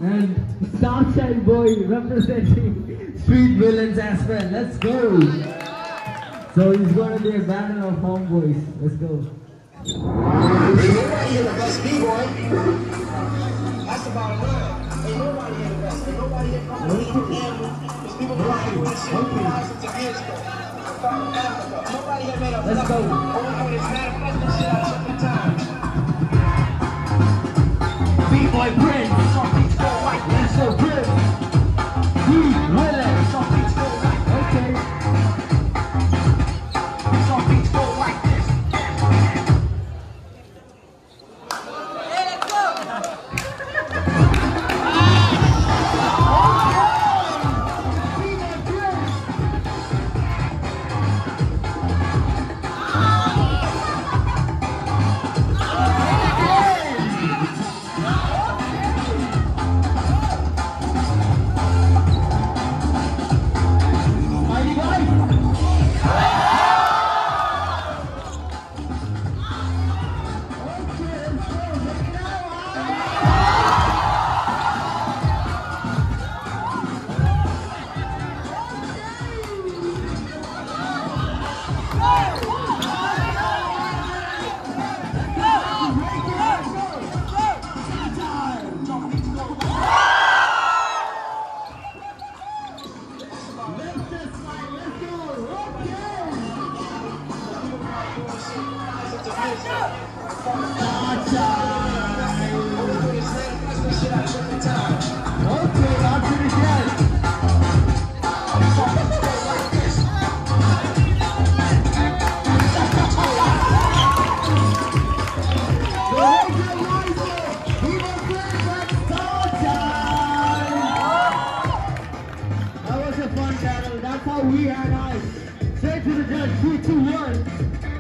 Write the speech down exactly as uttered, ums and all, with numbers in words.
And Starchild boy representing street villains as well. Let's go. So he's gonna be a battle of homeboys. Let's go. Ain't nobody here the best B-boy. That's the bottom line. Ain't nobody here the best. Ain't nobody here from the family. There's people flying this shit thousands of years ago. From Africa. Nobody here made a Let's go. All we do is manifest this shit out different times. B-boy Prince. Some beats go like Let's go Prince. Street villains. Some beats go like Okay. Some beats go like this. We had eyes. Straight to the judge, three, two, one.